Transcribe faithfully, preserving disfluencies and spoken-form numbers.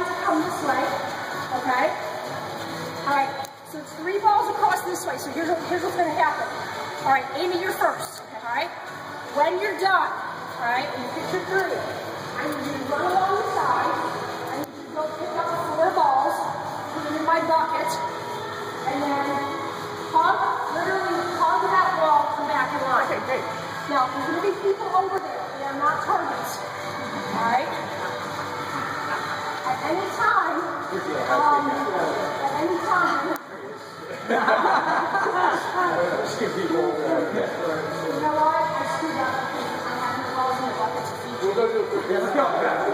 to come this way, okay? All right, so it's three balls across this way, so here's, here's what's going to happen. All right, Amy, you're first, all right? When you're done, all right, and you get your three, I need you to run along the side. I need you to go pick up four balls, put them in my bucket, and then hug, literally hug that wall, come back in line. Okay, great. Now, there's going to be people over there. They are not targets. All right? At any time, um, at any time, you know what? I screwed up because I had the balls in the bucket to feed you. Let's go.